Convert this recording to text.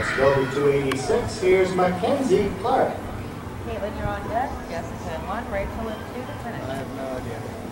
Let's go to 286. Here's Mackenzie Clark. Caitlin, you're on deck. Jessica in 1, Rachel in 2 to finish. I have no idea.